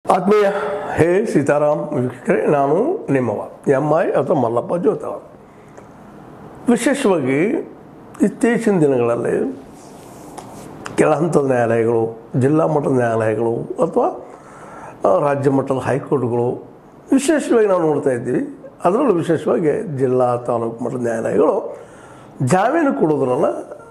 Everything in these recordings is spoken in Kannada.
ಆತ್ಮೀಯ ಹೇ ಸೀತಾರಾಮ್ ವೀಕ್ಷಕರೇ, ನಾನು ನಿಮ್ಮವ ಎಂ.ಐ. ಅಥವಾ ಮಲ್ಲಪ್ಪ ಜೋತವ. ವಿಶೇಷವಾಗಿ ಇತ್ತೀಚಿನ ದಿನಗಳಲ್ಲಿ ಕೆಳ ಹಂತದ ನ್ಯಾಯಾಲಯಗಳು, ಜಿಲ್ಲಾ ಮಟ್ಟದ ನ್ಯಾಯಾಲಯಗಳು ಅಥವಾ ರಾಜ್ಯ ಮಟ್ಟದ ಹೈಕೋರ್ಟ್ಗಳು ವಿಶೇಷವಾಗಿ ನಾವು ನೋಡ್ತಾ ಇದ್ದೀವಿ. ಅದರಲ್ಲೂ ವಿಶೇಷವಾಗಿ ಜಿಲ್ಲಾ ತಾಲೂಕು ಮಟ್ಟದ ನ್ಯಾಯಾಲಯಗಳು ಜಾಮೀನು ಕೊಡೋದ್ರನ್ನ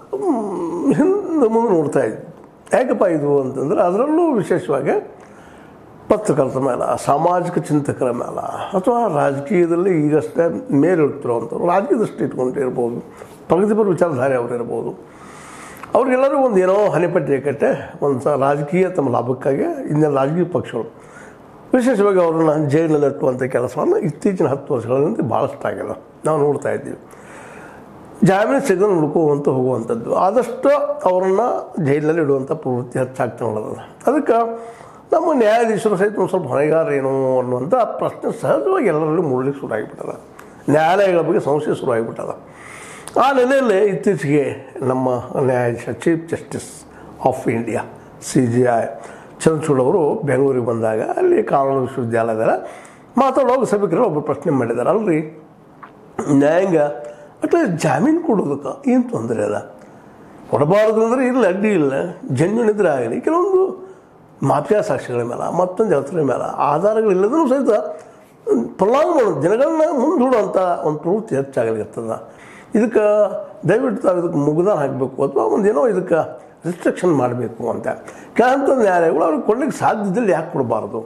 ಹಿಂದೆ ಮುಂದೆ ನೋಡ್ತಾ ಇದ್ವಿ. ಯಾಕಪ್ಪ ಇದು ಅಂತಂದರೆ, ಅದರಲ್ಲೂ ವಿಶೇಷವಾಗಿ ಪತ್ರಕರ್ತರ ಮೇಲೆ, ಸಾಮಾಜಿಕ ಚಿಂತಕರ ಮೇಲೆ ಅಥವಾ ರಾಜಕೀಯದಲ್ಲಿ ಈಗಷ್ಟೇ ಮೇಲಿರ್ತಿರೋವಂಥವ್ರು, ರಾಜಕೀಯ ದೃಷ್ಟಿ ಇಟ್ಕೊಂಡಿರ್ಬೋದು, ಪ್ರಗತಿಪರ ವಿಚಾರಧಾರೆ ಅವರು ಇರ್ಬೋದು, ಅವ್ರಿಗೆಲ್ಲರೂ ಒಂದು ಏನೋ ಹನಿಪಟ್ಟಿ ಕಟ್ಟೆ ಒಂದು ರಾಜಕೀಯ ತಮ್ಮ ಲಾಭಕ್ಕಾಗಿ ಇನ್ನೆಲ್ಲ ರಾಜಕೀಯ ಪಕ್ಷಗಳು ವಿಶೇಷವಾಗಿ ಅವ್ರನ್ನ ಜೈಲಿನಲ್ಲಿ ಇಟ್ಟುವಂಥ ಕೆಲಸವನ್ನು ಇತ್ತೀಚಿನ 10 ವರ್ಷಗಳಿಂದ ಭಾಳಷ್ಟು ಆಗಿದೆ. ನಾವು ನೋಡ್ತಾ ಇದ್ದೀವಿ. ಜಾಮೀನು ಸಿಗದೆ ಹುಡುಕುವಂತ ಹೋಗುವಂಥದ್ದು, ಆದಷ್ಟು ಅವರನ್ನು ಜೈಲಿನಲ್ಲಿ ಇಡುವಂಥ ಪ್ರವೃತ್ತಿ ಹೆಚ್ಚಾಗ್ತಾ ನೋಡೋದು. ಅದಕ್ಕೆ ನಮ್ಮ ನ್ಯಾಯಾಧೀಶರು ಸಹಿತ ಒಂದು ಸ್ವಲ್ಪ ಹೊಣೆಗಾರ ಏನು ಅನ್ನುವಂಥ ಪ್ರಶ್ನೆ ಸಹಜವಾಗಿ ಎಲ್ಲರಲ್ಲೂ ಮೂಡಲಿಕ್ಕೆ ಶುರುವಾಗಿಬಿಟ್ಟದ. ನ್ಯಾಯಾಲಯಗಳ ಬಗ್ಗೆ ಸಂಶಯ ಶುರುವಾಗಿಬಿಟ್ಟದ. ಆ ನೆಲೆಯಲ್ಲಿ ಇತ್ತೀಚೆಗೆ ನಮ್ಮ ನ್ಯಾಯಾಧೀಶ chief justice of India CJI Chandrachud ಅವರು ಬೆಂಗಳೂರಿಗೆ ಬಂದಾಗ ಅಲ್ಲಿ ಕಾನೂನು ವಿಶ್ವವಿದ್ಯಾಲಯದ ಮಾತಾಡುವಾಗ ಸಭಿಕರಲ್ಲಿ ಒಬ್ಬರು ಪ್ರಶ್ನೆ ಮಾಡಿದ್ದಾರೆ, ಅಲ್ರಿ ನ್ಯಾಯಾಂಗ ಅಥವಾ ಜಾಮೀನು ಕೊಡೋದಕ್ಕೆ ಏನು ತೊಂದರೆ ಅದ? ಕೊಡಬಾರ್ದು ಅಂದರೆ ಇಲ್ಲ, ಅಡ್ಡಿ ಇಲ್ಲ, ಜನ್ಯೂನ್ ಇದ್ರೆ ಆಗಲಿ. ಕೆಲವೊಂದು ಮಾಫಿಯಾ ಸಾಕ್ಷಿಗಳ ಮೇಲೆ, ಮತ್ತೊಂದು ಯಾವತ್ತರ ಮೇಲೆ ಆಧಾರಗಳಿಲ್ಲದೂ ಸಹಿತ ಪ್ರಲಾಂಗ್ ಮಾಡೋದು, ಜನಗಳನ್ನ ಮುಂದೂಡುವಂಥ ಒಂದು ಪ್ರವೃತ್ತಿ ಹೆಚ್ಚಾಗಲಿರ್ತದ. ಇದಕ್ಕೆ ದಯವಿಟ್ಟು ತಾವು ಇದಕ್ಕೆ ಮುಗ್ದಾನ ಹಾಕಬೇಕು ಅಥವಾ ಒಂದೇನೋ ಇದಕ್ಕೆ ರಿಸ್ಟ್ರಿಕ್ಷನ್ ಮಾಡಬೇಕು ಅಂತ ಕೆಲವಂಥ ನ್ಯಾಯಾಲಯಗಳು ಅವ್ರಿಗೆ ಕೊಡಲಿಕ್ಕೆ ಸಾಧ್ಯದಲ್ಲಿ ಯಾಕೆ ಕೊಡಬಾರ್ದು?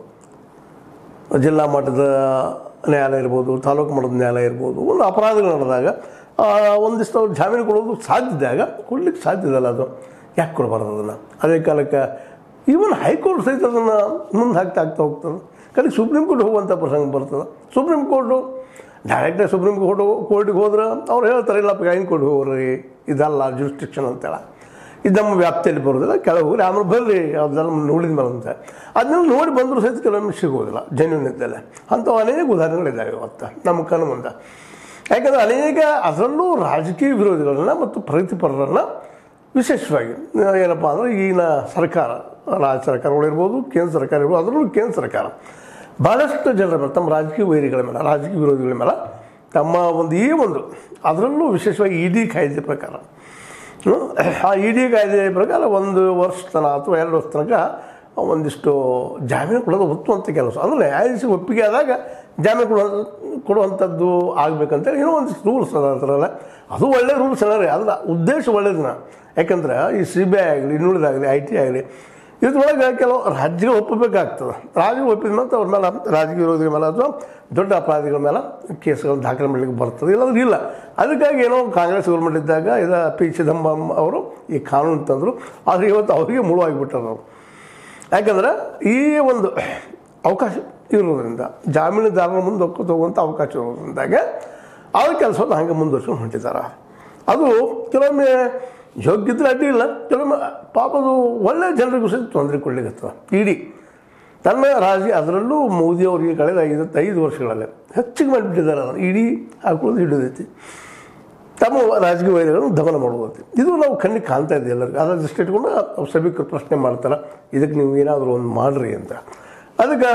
ಜಿಲ್ಲಾ ಮಟ್ಟದ ನ್ಯಾಯಾಲಯ ಇರ್ಬೋದು, ತಾಲೂಕು ಮಟ್ಟದ ನ್ಯಾಯಾಲಯ ಇರ್ಬೋದು, ಒಂದು ಅಪರಾಧಗಳು ನಡೆದಾಗ ಒಂದಿಷ್ಟು ಅವ್ರು ಜಾಮೀನು ಕೊಡೋದು ಸಾಧ್ಯದಾಗ ಕೊಡ್ಲಿಕ್ಕೆ ಸಾಧ್ಯ ಇಲ್ಲ, ಅದು ಯಾಕೆ ಕೊಡಬಾರ್ದು ಅದನ್ನು? ಅದೇ ಕಾಲಕ್ಕೆ ಈವನ್ ಹೈಕೋರ್ಟ್ ಸಹಿತ ಅದನ್ನು ಮುಂದೆ ಆಗ್ತಾ ಹೋಗ್ತದೆ. ಕಡೆಗೆ ಸುಪ್ರೀಂ ಕೋರ್ಟ್ ಹೋಗುವಂಥ ಪ್ರಸಂಗ ಬರ್ತದೆ. ಸುಪ್ರೀಂ ಕೋರ್ಟು ಡೈರೆಕ್ಟಾಗಿ ಸುಪ್ರೀಂ ಕೋರ್ಟಿಗೆ ಹೋದ್ರೆ ಅವ್ರು ಹೇಳ್ತಾರೆ, ಇಲ್ಲಪ್ಪ ಐನ್ ಕೋರ್ಟ್ ಹೋಗ್ರಿ, ಇದಲ್ಲ ಜುರಿಸ್ಟಿಕ್ಷನ್ ಅಂತೇಳಿ, ಇದು ನಮ್ಮ ವ್ಯಾಪ್ತಿಯಲ್ಲಿ ಬರೋದಿಲ್ಲ, ಕೆಳಗೆ ಹೋಗ್ರಿ, ಆಮೇಲೆ ಬರ್ರಿ ಅದೆಲ್ಲ ನೋಡಿದ ಮೇಲೆ ಅಂತ. ಅದನ್ನೆಲ್ಲ ನೋಡಿ ಬಂದರೂ ಸಹಿತ ಕೆಲವೊಮ್ಮೆ ಸಿಗೋದಿಲ್ಲ ಜೆನ್ಯೂನ್ ಇದ್ದಲ್ಲೇ. ಅಂಥವು ಅನೇಕ ಉದಾಹರಣೆಗಳಿದ್ದಾವೆ ಇವತ್ತು ನಮ್ಮ ಕಣ್ಣು ಮುಂದೆ. ಯಾಕಂದರೆ ಅನೇಕ ಅದರಲ್ಲೂ ರಾಜಕೀಯ ವಿರೋಧಿಗಳನ್ನ ಮತ್ತು ಪ್ರಗತಿಪರರನ್ನು ವಿಶೇಷವಾಗಿ ಏನಪ್ಪ ಅಂದರೆ ಈಗಿನ ಸರ್ಕಾರ, ರಾಜ್ಯ ಸರ್ಕಾರಗಳಿರ್ಬೋದು, ಕೇಂದ್ರ ಸರ್ಕಾರ ಇರ್ಬೋದು, ಅದರಲ್ಲೂ ಕೇಂದ್ರ ಸರ್ಕಾರ ಭಾಳಷ್ಟು ಜನರ ಮೇಲೆ, ತಮ್ಮ ರಾಜಕೀಯ ವೈರಿಗಳ ಮೇಲೆ, ರಾಜಕೀಯ ವಿರೋಧಿಗಳ ಮೇಲೆ ತಮ್ಮ ಒಂದು ಅದರಲ್ಲೂ ವಿಶೇಷವಾಗಿ ED ಕಾಯ್ದೆ ಪ್ರಕಾರ, ಆ ED ಕಾಯ್ದೆ ಪ್ರಕಾರ 1 ವರ್ಷ ತನಕ ಅಥವಾ 2 ವರ್ಷ ತನಕ ಒಂದಿಷ್ಟು ಜಾಮೀನು ಕೊಡೋದು ಒತ್ತುವಂಥ ಕೆಲಸ. ಅಂದರೆ ನ್ಯಾಯಾಧೀಶ ಒಪ್ಪಿಗೆ ಆದಾಗ ಜಾಮೀನು ಕೊಡುವಂಥದ್ದು ಆಗಬೇಕಂತೇಳಿ ಏನೋ ಒಂದಿಷ್ಟು ರೂಲ್ಸ್ ಅದರಲ್ಲ. ಅದು ಒಳ್ಳೆಯ ರೂಲ್ಸ್ ಅಲ್ಲ ರೀ, ಅದರ ಉದ್ದೇಶ ಒಳ್ಳೆಯದನ್ನ. ಯಾಕಂದ್ರೆ ಈ CBI ಆಗಲಿ, ಇನ್ನುಳಿದಾಗಲಿ, IT ಆಗಲಿ, ಇದ್ರೊಳಗೆ ಕೆಲವು ರಾಜ್ಯಗಳು ಒಪ್ಪಬೇಕಾಗ್ತದೆ. ರಾಜ್ಯಗಳು ಒಪ್ಪಿದ ಮೇಲೆ ಅವ್ರ ಮೇಲೆ, ರಾಜಕೀಯ ವಿರೋಧಿಗಳ ಮೇಲೆ ಅಥವಾ ದೊಡ್ಡ ಅಪರಾಧಿಗಳ ಮೇಲೆ ಕೇಸ್ಗಳನ್ನು ದಾಖಲೆ ಮಾಡಲಿಕ್ಕೆ ಬರ್ತದೆ, ಇಲ್ಲಾಂದ್ರೆ ಇಲ್ಲ. ಅದಕ್ಕಾಗಿ ಏನೋ ಕಾಂಗ್ರೆಸ್ ಗೌರ್ಮೆಂಟ್ ಇದ್ದಾಗ P. ಚಿದಂಬರಂ ಅವರು ಈ ಕಾನೂನು ತಂದರು. ಆದರೆ ಇವತ್ತು ಅವರಿಗೆ ಮುಳುವಾಗಿಬಿಟ್ಟರು ಅವರು. ಯಾಕಂದ್ರೆ ಈ ಒಂದು ಅವಕಾಶ ಇರೋದ್ರಿಂದ, ಜಾಮೀನುದಾರರ ಮುಂದೆ ಹೋಗುವಂಥ ಅವಕಾಶ ಇರೋದ್ರಿಂದಾಗೆ ಅವ್ರ ಕೆಲಸವನ್ನು ಹಾಗೆ ಮುಂದುವರ್ಸ್ಕೊಂಡು ಹೊಂಟಿದ್ದಾರೆ. ಅದು ಕೆಲವೊಮ್ಮೆ ಯೋಗ್ಯತೆ ಅಡ್ಡಿ ಇಲ್ಲ, ಕೆಲವೊಮ್ಮೆ ಪಾಪದು ಒಳ್ಳೆಯ ಜನರಿಗೂ ಸಹಿತ ತೊಂದರೆ ಕೊಡಲಿಕ್ಕೆ ಇಡೀ ತನ್ನ ರಾಜಕೀಯ, ಅದರಲ್ಲೂ ಮೋದಿ ಅವರಿಗೆ ಕಳೆದ 5 ವರ್ಷಗಳಲ್ಲಿ ಹೆಚ್ಚಿಗೆ ಮಾಡಿಬಿಟ್ಟಿದ್ದಾರೆ. ಅದನ್ನು ಇಡೀ ಹಾಕೊಳ್ಳೋದು ಹಿಡಿದೈತಿ, ತಮ್ಮ ರಾಜಕೀಯ ವೈರಿಗಳನ್ನು ದಮನ ಮಾಡುವಂತೆ. ಇದು ನಾವು ಕಣ್ಣಿಗೆ ಕಾಣ್ತಾ ಇದ್ದೀವಿ ಎಲ್ಲರಿಗೂ. ಅದರ ದೃಷ್ಟಿ ಇಟ್ಕೊಂಡು ಸಭಿಕರು ಪ್ರಶ್ನೆ ಮಾಡ್ತಾರೆ, ಇದಕ್ಕೆ ನೀವು ಏನಾದರೂ ಒಂದು ಮಾಡಿರಿ ಅಂತ. ಅದಕ್ಕೆ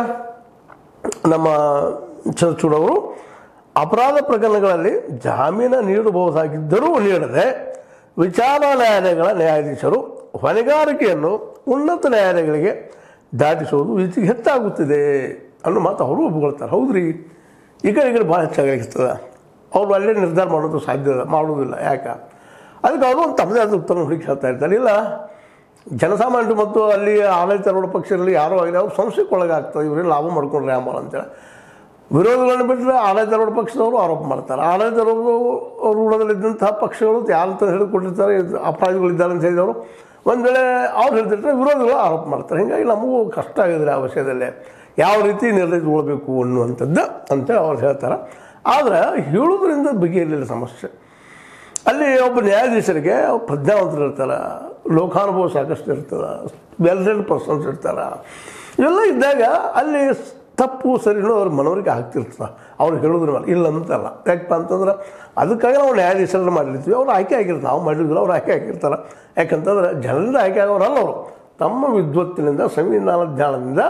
ನಮ್ಮ ಚಂದ್ರಚೂಡ್ ಅವರು ಅಪರಾಧ ಪ್ರಕರಣಗಳಲ್ಲಿ ಜಾಮೀನು ನೀಡಬಹುದಾಗಿದ್ದರೂ ನೀಡದೆ ವಿಚಾರಣಾ ನ್ಯಾಯಾಲಯಗಳ ನ್ಯಾಯಾಧೀಶರು ಹೊಣೆಗಾರಿಕೆಯನ್ನು ಉನ್ನತ ನ್ಯಾಯಾಲಯಗಳಿಗೆ ದಾಟಿಸುವುದು ಈಚೆಗೆ ಹೆಚ್ಚಾಗುತ್ತಿದೆ ಅನ್ನೋ ಮಾತು ಅವರು ಒಪ್ಕೊಳ್ತಾರೆ. ಹೌದ್ರಿ, ಈ ಕಡೆ ಭಾಳ ಹೆಚ್ಚಾಗಿರ್ತದೆ. ಅವ್ರು ಅಲ್ಲೇ ನಿರ್ಧಾರ ಮಾಡೋದು ಮಾಡೋದಿಲ್ಲ. ಯಾಕೆ? ಅದಕ್ಕೆ ಅವರು ಒಂದು ತಮ್ಮದೇ ಆದ ಉತ್ತರ ಹುಡುಕಿ ಹೇಳ್ತಾ ಇರ್ತಾರೆ. ಇಲ್ಲ, ಜನಸಾಮಾನ್ಯರು ಮತ್ತು ಅಲ್ಲಿ ಆಡಳಿತಾರೂಢ ಪಕ್ಷದಲ್ಲಿ ಯಾರೋ ಆಗಲಿ ಅವ್ರು ಸಂಶಯಕ್ಕೊಳಗಾಗ್ತದೆ, ಇವರೇ ಲಾಭ ಮಾಡ್ಕೊಂಡ್ರೆ ಆಂಬಲ ಅಂತೇಳಿ. ವಿರೋಧಗಳನ್ನು ಬಿಟ್ಟರೆ ಆಡಳಿತಾರೂಢ ಪಕ್ಷದವರು ಆರೋಪ ಮಾಡ್ತಾರೆ. ಆಡಳಿತಾರೂಢದಲ್ಲಿದ್ದಂತಹ ಪಕ್ಷಗಳು ಯಾರಂತ ಹೇಳಿಕೊಟ್ಟಿರ್ತಾರೆ, ಅಪರಾಧಿಗಳಿದ್ದಾರೆ ಅಂತ ಹೇಳಿದವರು ಒಂದು ವೇಳೆ ಅವ್ರು ಹೇಳ್ತಿರ್ತಾರೆ, ವಿರೋಧಿಗಳು ಆರೋಪ ಮಾಡ್ತಾರೆ. ಹೀಗಾಗಿ ನಮಗೂ ಕಷ್ಟ ಆಗಿದ್ರೆ ಆ ವಿಷಯದಲ್ಲೇ ಯಾವ ರೀತಿ ನಿರ್ಣಯಿಸ್ಕೊಳ್ಬೇಕು ಅನ್ನುವಂಥದ್ದು ಅಂತೇಳಿ ಅವ್ರು ಹೇಳ್ತಾರೆ. ಆದರೆ ಹೇಳೋದ್ರಿಂದ ಬಗೆಯಿರಲಿಲ್ಲ ಸಮಸ್ಯೆ. ಅಲ್ಲಿ ಒಬ್ಬ ನ್ಯಾಯಾಧೀಶರಿಗೆ ಪ್ರಜ್ಞಾವಂತರು ಇರ್ತಾರೆ, ಲೋಕಾನುಭವ ಸಾಕಷ್ಟು ಇರ್ತದೆ, ವೆಲ್ ರೆಡ್ ಪರ್ಸನ್ಸ್ ಇರ್ತಾರೆ. ಇವೆಲ್ಲ ಇದ್ದಾಗ ಅಲ್ಲಿ ತಪ್ಪು ಸರಿನೂ ಅವ್ರ ಮನವರಿಕೆ ಆಗ್ತಿರ್ತದೆ. ಅವ್ರು ಹೇಳೋದ್ರ ಮೇಲೆ ಇಲ್ಲ ಅಂತಲ್ಲ. ಯಾಕಪ್ಪ ಅಂತಂದ್ರೆ ಅದಕ್ಕಾಗಿ ನಾವು ನ್ಯಾಯಾಧೀಶರನ್ನು ಮಾಡಿರ್ತೀವಿ. ಅವ್ರು ಆಯ್ಕೆ ಆಗಿರ್ತಾರೆ, ನಾವು ಮಾಡಿದ್ವಿ, ಅವ್ರು ಆಯ್ಕೆ ಆಗಿರ್ತಾರೆ. ಯಾಕಂತಂದ್ರೆ ಜನರಿಂದ ಆಯ್ಕೆ ಆಗೋರಲ್ಲ ಅವರು. ತಮ್ಮ ವಿದ್ವತ್ತಿನಿಂದ, ಸಂವಿಧಾನ ಜ್ಞಾನದಿಂದ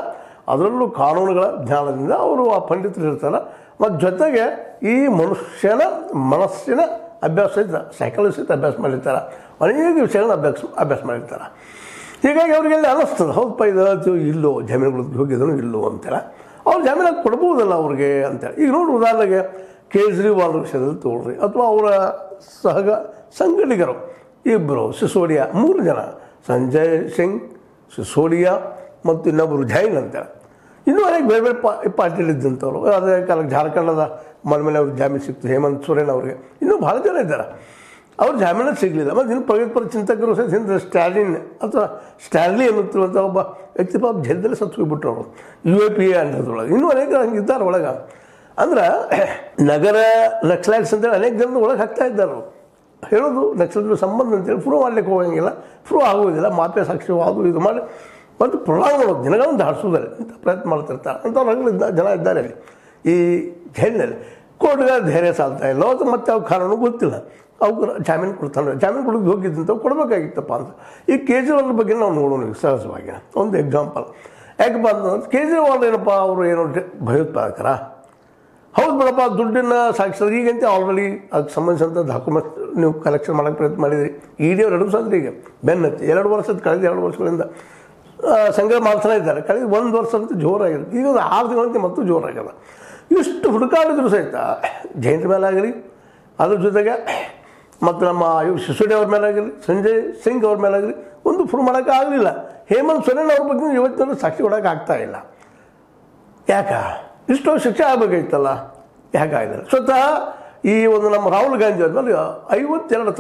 ಅದರಲ್ಲೂ ಕಾನೂನುಗಳ ಜ್ಞಾನದಿಂದ ಅವರು ಆ ಪಂಡಿತರು ಇರ್ತಾರೆ. ಮತ್ತು ಜೊತೆಗೆ ಈ ಮನುಷ್ಯನ ಮನಸ್ಸಿನ ಅಭ್ಯಾಸ ಸಹಿತ ಸೈಕಾಲಜಿ ಸಹಿತ ಅಭ್ಯಾಸ ಮಾಡಿರ್ತಾರೆ, ಅನೇಕ ವಿಷಯಗಳನ್ನ ಅಭ್ಯಾಸ ಮಾಡಿರ್ತಾರೆ. ಹೀಗಾಗಿ ಅವರಿಗೆಲ್ಲ ಅನ್ನಿಸ್ತದೆ, ಹೌದಪ್ಪ ಇದು ಇಲ್ಲೋ ಜಾಮೀನುಗಳು ಹೋಗಿದ್ರು ಇಲ್ಲೋ ಅಂತೇಳಿ, ಅವ್ರು ಜಾಮೀನಾಗಿ ಕೊಡ್ಬೋದಲ್ಲ ಅವ್ರಿಗೆ ಅಂತೇಳಿ. ಈಗ ನೋಡಿ ಉದಾಹರಣೆಗೆ ಕೇಜ್ರಿವಾಲ್ ವಿಷಯದಲ್ಲಿ ತಗೊಳ್ರಿ, ಅಥವಾ ಅವರ ಸಂಗಡಿಗರು ಇಬ್ಬರು ಸಿಸೋಡಿಯಾ, 3 ಜನ, ಸಂಜಯ್ ಸಿಂಗ್, ಸಿಸೋಡಿಯಾ ಮತ್ತು ಇನ್ನೊಬ್ಬರು ಜೈನ್ ಅಂತೇಳಿ, ಇನ್ನೂ ಅನೇಕ ಬೇರೆ ಬೇರೆ ಪಾರ್ಟಿಯಲ್ಲಿದ್ದಂಥವ್ರು. ಅದೇ ಕಾಲಕ್ಕೆ ಜಾರ್ಖಂಡದ ಮನೆ ಅವ್ರಿಗೆ ಜಾಮೀನು ಸಿಕ್ತು, ಹೇಮಂತ್ ಸೊರೇನ್ ಅವ್ರಿಗೆ, ಇನ್ನೂ ಭಾಳ ಜನ ಇದ್ದಾರೆ. ಅವ್ರು ಜಾಮೀನು ಸಿಗಲಿಲ್ಲ. ಮತ್ತು ಇನ್ನು ಪ್ರಗತಿಪರ ಚಿಂತಕರು ಸಹ ಹಿಂದೆ ಸ್ಟಾಲಿನ್ ಅಥವಾ ಸ್ಟ್ಯಾನ್ಲಿ ಅನ್ನುತ್ತಿರುವಂಥ ಒಬ್ಬ ವ್ಯಕ್ತಿ ಪಾಪ ಜೈಲದಲ್ಲಿ ಸತ್ತು ಹೋಗ್ಬಿಟ್ರು ಅವರು, UAPA ಅಂಡರ್ದೊಳಗೆ. ಇನ್ನೂ ಅನೇಕ ಹಂಗಿದ್ದಾರೆ ಒಳಗೆ. ಅಂದ್ರೆ ನಗರ ನಕ್ಸಲೈಟ್ಸ್ ಅಂತೇಳಿ ಅನೇಕ ಜನರು ಒಳಗೆ ಹಾಕ್ತಾ ಇದ್ದಾರೆ. ಹೇಳೋದು ನಕ್ಸಲೈಟ್ ಸಂಬಂಧ ಅಂತೇಳಿ ಪ್ರೂವ್ ಮಾಡ್ಲಿಕ್ಕೆ ಹೋಗಂಗಿಲ್ಲ, ಪ್ರೂವ್ ಆಗೋದಿಲ್ಲ, ಮಾಪೆ ಸಾಕ್ಷಿ ಅದು ಇದು ಮಾಡಿ ಮತ್ತು ಪ್ರೊಲಾಂಗ್ ಮಾಡೋದು, ದಿನಗಳನ್ನು ದಾಟಿಸೋದಾರೆ ಇಂಥ ಪ್ರಯತ್ನ ಮಾಡ್ತಿರ್ತಾರೆ. ಅಂಥವ್ರು ಜನ ಇದ್ದಾರೆ ಅಲ್ಲಿ ಈ ಜೈಲಿನಲ್ಲಿ. ಕೋರ್ಟ್ಗೆ ಧೈರ್ಯ ಸಾಲ್ತಾ ಇಲ್ಲ, ಅದು ಮತ್ತೆ ಅವ್ರ ಕಾನೂನು ಗೊತ್ತಿಲ್ಲ, ಅವ್ರು ಜಾಮೀನು ಕೊಡ್ತಾನೆ, ಜಾಮೀನು ಕೊಡೋದು ಹೋಗಿದ್ದಂಥವು ಕೊಡಬೇಕಾಗಿತ್ತಪ್ಪ ಅಂತ. ಈ ಕೇಜ್ರಿವಾಲ್ ಬಗ್ಗೆ ನಾವು ನೋಡೋಣ ಸಹಜವಾಗಿ ಒಂದು ಎಕ್ಸಾಂಪಲ್. ಯಾಕಪ್ಪ ಅಂತಂದ್ರೆ ಕೇಜ್ರಿವಾಲ್ ಏನಪ್ಪ, ಅವರು ಏನೋ ಭಯೋತ್ಪಾದಕರ, ಹೌದು ಬಿಡಪ್ಪ, ದುಡ್ಡಿನ ಸಾಕ್ಷರ ಈಗಂತೆ ಆಲ್ರೆಡಿ ಅದಕ್ಕೆ ಸಂಬಂಧಿಸಿದಂಥ ಡಾಕ್ಯುಮೆಂಟ್ ನೀವು ಕಲೆಕ್ಷನ್ ಮಾಡೋಕ್ಕೆ ಪ್ರಯತ್ನ ಮಾಡಿದಿರಿ. ED ಅವ್ರು 2 ಸಲ ಈಗ ಬೆನ್ನತ್ತಿ 2 ವರ್ಷದ ಕಳೆದ 2 ವರ್ಷಗಳಿಂದ ಸಂಗ್ರಹ ಮಾಡ್ತಾನೆ ಇದ್ದಾರೆ. ಕಳೆದ 1 ವರ್ಷ ಅಂತ ಜೋರಾಗಿದೆ, ಈಗ ಒಂದು 6 ತಿಂಗಳಂತೆ ಮತ್ತೂ ಜೋರಾಗ್ಯದ. ಇಷ್ಟು ಹುಡುಕಾಡಿದ್ರು ಸಹಿತ ಜೈನರ ಮೇಲೆ ಆಗಲಿ, ಅದ್ರ ಜೊತೆಗೆ ಮತ್ತು ನಮ್ಮ ಸಿಸೋಡಿಯಾ ಅವ್ರ ಮೇಲೆ ಆಗಲಿ, ಸಂಜಯ್ ಸಿಂಗ್ ಅವ್ರ ಮೇಲೆ ಆಗಲಿ ಒಂದು ಪ್ರೂವ್ ಮಾಡೋಕ್ಕೆ ಆಗಲಿಲ್ಲ. ಹೇಮಂತ್ ಸೊರೇನ್ ಅವ್ರ ಬಗ್ಗೆ ಇವತ್ತಿನ ಸಾಕ್ಷಿ ಕೊಡೋಕೆ ಆಗ್ತಾ ಇಲ್ಲ. ಯಾಕೆ ಇಷ್ಟು ಶಿಕ್ಷೆ ಆಗಬೇಕಾಗಿತ್ತಲ್ಲ, ಯಾಕಾಗಿಲ್ಲ? ಸ್ವತಃ ಈ ಒಂದು ನಮ್ಮ ರಾಹುಲ್ ಗಾಂಧಿ ಅವ್ರ ಮೇಲೆ 52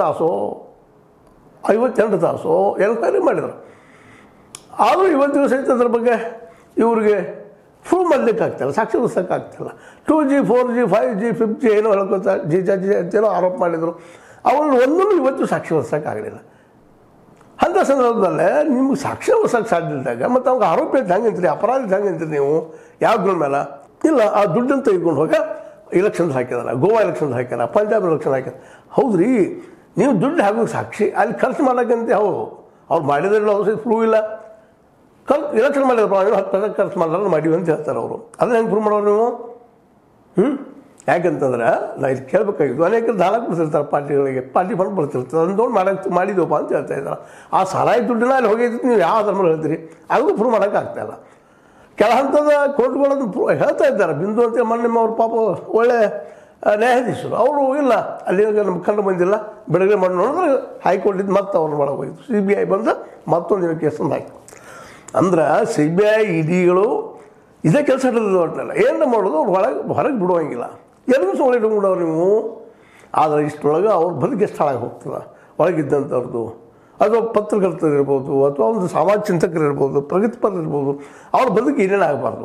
ತಾಸು ಎನ್ಕ್ವೈರಿ ಮಾಡಿದರು. ಆದರೂ ಇವತ್ತಿನ ಸಹಿತ ಅದ್ರ ಬಗ್ಗೆ ಇವ್ರಿಗೆ ಪ್ರೂವ್ ಮಾಡಲಿಕ್ಕೆ ಆಗ್ತಾಯಿಲ್ಲ, ಸಾಕ್ಷಿ ಉಳಿಸೋಕೆ ಆಗ್ತಾಯಿಲ್ಲ. 2G 4G 5G 5G ಏನೋ ಹೇಳ್ಕೊತಾ ಜಿ ಅಂತೇನೋ ಆರೋಪ ಮಾಡಿದರು. ಅವ್ರನ್ನ ಒಂದೂ ಇವತ್ತು ಸಾಕ್ಷಿ ಉಳಿಸೋಕೆ ಆಗಲಿಲ್ಲ. ಅಂಥ ಸಂದರ್ಭದಲ್ಲೇ ನಿಮ್ಗೆ ಸಾಕ್ಷಿ ಉಳಿಸೋಕೆ ಸಾಧ್ಯ ಇದ್ದಾಗ ಮತ್ತು ಅವ್ರಿಗೆ ಆರೋಪ ಇದ್ದು ಹೆಂಗೆ ಅಂತೀರಿ, ಅಪರಾಧ ಹೆಂಗೆ ಅಂತೀರಿ ನೀವು? ಯಾವ್ದ್ರ ಮೇಲೆ ಇಲ್ಲ, ಆ ದುಡ್ಡನ್ನು ತೆಗೆದುಕೊಂಡು ಹೋಗಿ ಎಲೆಕ್ಷನ್ಸ್ ಹಾಕಿದಾರೆ, ಗೋವಾ ಎಲೆಕ್ಷನ್ಸ್ ಹಾಕ್ಯಾರ, ಪಂಜಾಬ್ ಎಲೆಕ್ಷನ್ ಹಾಕ್ಯಾರ. ಹೌದ್ರಿ, ನೀವು ದುಡ್ಡು ಹಾಕೋದು ಸಾಕ್ಷಿ ಅಲ್ಲಿ ಖರ್ಚು ಮಾಡೋಕ್ಕಂತೆ ಹೌದು, ಅವ್ರು ಮಾಡಿದ್ರಲ್ಲ ಅವ್ರು ಪ್ರೂವ್ ಇಲ್ಲ. ಎಲೆಕ್ಷನ್ ಮಾಡಿದ್ರು 10% ಖರ್ಚು ಮಾಡಿದ್ರೆ ಮಾಡಿವಿ ಅಂತ ಹೇಳ್ತಾರೆ ಅವರು. ಅದನ್ನ ಹೆಂಗೆ ಪ್ರೂವ್ ಮಾಡೋರು ನೀವು? ಯಾಕಂತಂದ್ರೆ ನಾವು ಇಲ್ಲಿ ಕೇಳಬೇಕಾಗಿದ್ದು, ಅನೇಕರು ದಾನ ಕೊಡ್ತಿರ್ತಾರೆ ಪಾರ್ಟಿಗಳಿಗೆ, ಪಾರ್ಟಿ ಫಂಡ್ ಬರ್ತಿರ್ತಾರೆ, ಅದೊಂದು ಮಾಡಿದವಪ್ಪ ಅಂತ ಹೇಳ್ತಾ ಇದ್ದಾರೆ. ಆ ಸಾರಾಯಿ ದುಡ್ಡನ್ನ ಅಲ್ಲಿ ಹೋಗಿದ್ದು ನೀವು ಯಾವ ಧರ್ಮ ಹೇಳ್ತೀರಿ? ಅದಕ್ಕೂ ಪ್ರೂವ್ ಮಾಡೋಕ್ಕೆ ಆಗ್ತಾಯಿಲ್ಲ. ಕೆಲ ಹಂತದ ಕೋರ್ಟ್ಗಳನ್ನು ಹೇಳ್ತಾ ಇದ್ದಾರೆ. ಬಿಂದು ಅಂತ ಮೊನ್ನೆ ಅವ್ರ ಪಾಪ ಒಳ್ಳೆ ನ್ಯಾಯಾಧೀಶರು, ಅವರು ಇಲ್ಲ ಅಲ್ಲಿ ನಮ್ಗೆ ಕಂಡು ಬಂದಿಲ್ಲ, ಬಿಡುಗಡೆ ಮಾಡಿ ನೋಡಿದ್ರೆ ಹೈಕೋರ್ಟಿದ್ದು ಮತ್ತೆ ಅವ್ರನ್ನ ಒಳಗೆ ಹೋಗಿದ್ದು. CBI ಬಂದು ಮತ್ತೊಂದು ದಿನ ಕೇಸನ್ನು ಹಾಕಿ. ಅಂದ್ರೆ CBI EDಗಳು ಇದೇ ಕೆಲಸ ಹಿಡಿದು ಹೊರಟಲ್ಲ, ಏನು ಮಾಡೋದು ಅವ್ರು ಹೊರಗೆ ಬಿಡುವಂಗಿಲ್ಲ. 2 ದಿವಸ ಒಳಗೆ ಇಟ್ಕೊಂಡ್ಬಿಡೋರು ನೀವು. ಆದರೆ ಇಷ್ಟೊಳಗೆ ಅವ್ರ ಬದುಕು ಎಷ್ಟು ಹಾಳಾಗಿ ಹೋಗ್ತದೆ ಒಳಗಿದ್ದಂಥವ್ರದ್ದು. ಅಥವಾ ಪತ್ರಕರ್ತರು ಇರ್ಬೋದು, ಅಥವಾ ಒಂದು ಸಮಾಜ ಚಿಂತಕರು ಇರ್ಬೋದು, ಪ್ರಗತಿಪರರು ಇರ್ಬೋದು, ಅವ್ರ ಬದುಕು ಏನೇನು ಆಗಬಾರ್ದು.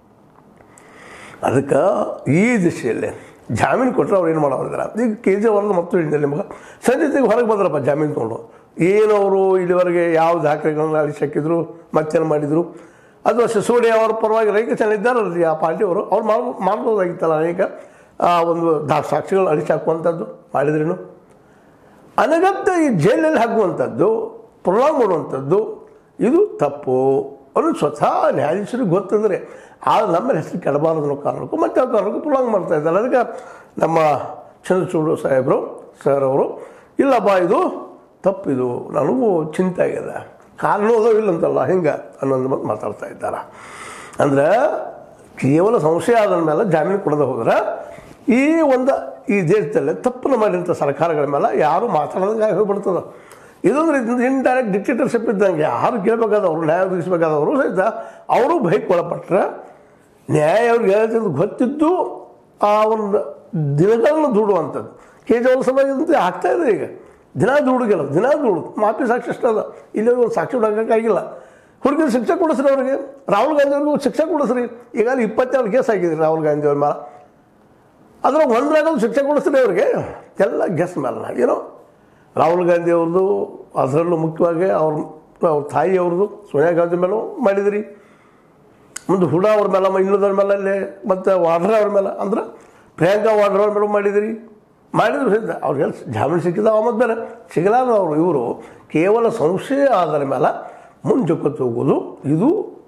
ಅದಕ್ಕೆ ಈ ದಿಶೆಯಲ್ಲಿ ಜಾಮೀನು ಕೊಟ್ಟರೆ ಅವ್ರು ಏನು ಮಾಡೋದಿಲ್ಲ. ಈಗ ಕೇಜ್ರಿವಾಲ್ ಮತ್ತು ಹೇಳಿದ್ದೆ ನಿಮ್ಗೆ ಸಂಜೆ ಹೊರಗೆ ಬಂದ್ರಪ್ಪ ಜಾಮೀನು ತೊಗೊಂಡು. ಏನವರು ಇಲ್ಲಿವರೆಗೆ ಯಾವ ದಾಖಲೆಗಳನ್ನ ಅಳಿಸಾಕಿದ್ರು, ಮತ್ತೇನು ಮಾಡಿದರು. ಅಥವಾ ಸಿಸೋಡಿಯಾ ಅವರ ಪರವಾಗಿ ಅನೇಕ ಜನ ಇದ್ದಾರಲ್ರಿ ಆ ಪಾರ್ಟಿಯವರು, ಅವ್ರು ಮಾಡ್ಬೋದಾಗಿತ್ತಲ್ಲ ಅನೇಕ ಒಂದು ಸಾಕ್ಷಿಗಳು ಅಳಿಸಾಕುವಂಥದ್ದು ಮಾಡಿದ್ರೇನು. ಅನಗತ್ಯ ಈ ಜೈಲಲ್ಲಿ ಹಾಕುವಂಥದ್ದು, ಪ್ರೊಲಾಂಗ್ ಮಾಡುವಂಥದ್ದು ಇದು ತಪ್ಪು ಅನ್ನೋದು ಸ್ವತಃ ನ್ಯಾಯಾಧೀಶರಿಗೆ ಗೊತ್ತಂದರೆ ಆದರೆ ನಮ್ಮಲ್ಲಿ ಹೆಸರು ಕೆಡಬಾರದು ಅನ್ನೋ ಕಾರಣಕ್ಕೂ ಮತ್ತು ಆ ಕಾರಣಕ್ಕೂ ಪ್ರೊಲಾಂಗ್ ಮಾಡ್ತಾ ಇದ್ದಾರೆ. ಅದಕ್ಕೆ ನಮ್ಮ ಚಂದ್ರಚೂಡ್ ಸಾಹೇಬರು ಸರ್ ಅವರು ಇಲ್ಲಪ್ಪ ಇದು ತಪ್ಪಿದು, ನನಗೂ ಚಿಂತೆ ಆಗಿದೆ, ಕಾರಣೋದೋ ಇಲ್ಲಂತಲ್ಲ ಹಿಂಗೆ ಅನ್ನೋದು ಮಾತಾಡ್ತಾ ಇದ್ದಾರೆ. ಅಂದರೆ ಕೇವಲ ಸಂಶಯ ಆದ ಮೇಲೆ ಜಾಮೀನು ಕೊಡದೆ ಹೋದ್ರೆ ಈ ದೇಶದಲ್ಲಿ ತಪ್ಪನ್ನು ಮಾಡಿದಂಥ ಸರ್ಕಾರಗಳ ಮೇಲೆ ಯಾರು ಮಾತಾಡೋದಂಗೆ ಹೋಗ್ಬಿಡ್ತದೆ. ಇದೊಂದು ಇಂಡೈರೆಕ್ಟ್ ಡಿಕ್ಟೇಟರ್ಶಿಪ್ ಇದ್ದಂಗೆ. ಯಾರು ಕೇಳಬೇಕಾದವರು, ನ್ಯಾಯ ಒದಗಿಸಬೇಕಾದವರು ಸಹಿತ ಅವರು ಭಯಕ್ಕೆ ಒಳಪಟ್ಟರೆ ನ್ಯಾಯ ಅವ್ರಿಗೆ ಹೇಳ್ತಿದ್ದು ಗೊತ್ತಿದ್ದು ಆ ಒಂದು ದಿನಗಳನ್ನು ದೂಡುವಂಥದ್ದು. ಕೇಜ್ರಿವಾಲ್ ಸಭೆಗಿಂತ ಆಗ್ತಾಯಿದೆ. ಈಗ ದಿನ ದೂಡು ಮಾಪಿ ಸಾಕ್ಷಿ ಅಷ್ಟದ. ಇಲ್ಲಿ ಒಂದು ಸಾಕ್ಷಿ ಹುಡುಕಾಗಿಲ್ಲ. ಹುಡುಗಿರು ಶಿಕ್ಷೆ ಕೊಡಿಸ್ರಿ ಅವ್ರಿಗೆ. ರಾಹುಲ್ ಗಾಂಧಿ ಅವ್ರಿಗೂ ಶಿಕ್ಷೆ ಕೊಡಿಸ್ರಿ. ಈಗಾಗಲೇ 22 ಕೇಸ್ ಆಗಿದ್ರಿ ರಾಹುಲ್ ಗಾಂಧಿ ಅವ್ರ ಮೇಲೆ. ಅದರ ಒಂದರಾಗದು ಶಿಕ್ಷೆ ಕೊಡಿಸ್ರಿ ಅವ್ರಿಗೆ. ಎಲ್ಲ ಗೆಸ್ ಮೇಲೆ ಏನೋ ರಾಹುಲ್ ಗಾಂಧಿ ಅವ್ರದ್ದು, ಅದರಲ್ಲೂ ಮುಖ್ಯವಾಗಿ ಅವ್ರ ತಾಯಿಯವ್ರದ್ದು ಸೋನಿಯಾ ಗಾಂಧಿ ಮೇಲೂ ಮಾಡಿದಿರಿ. ಮುಂದೆ ಹುಡಾ ಅವ್ರ ಮೇಲೆ, ಇನ್ನುದವ್ರ ಮೇಲೆ, ಮತ್ತು ವಾಡ್ರಾ ಅವ್ರ ಮೇಲೆ, ಅಂದ್ರೆ ಪ್ರಿಯಾಂಕಾ ವಾಡ್ರಾ ಅವ್ರ ಮೇಲೂ ಮಾಡಿದಿರಿ. ಮಾಡಿದ್ರು ಸಹಿತ ಅವ್ರಿಗೆ ಜಾಮೀನು ಸಿಕ್ಕಿದ ಮತ್ತು ಬೇರೆ ಸಿಗಲಾರದವರು. ಇವರು ಕೇವಲ ಸಂಶಯ ಆಧಾರ ಮೇಲೆ ಮುಂಜೊಕ್ಕತ್ತು ಹೋಗೋದು ಇದು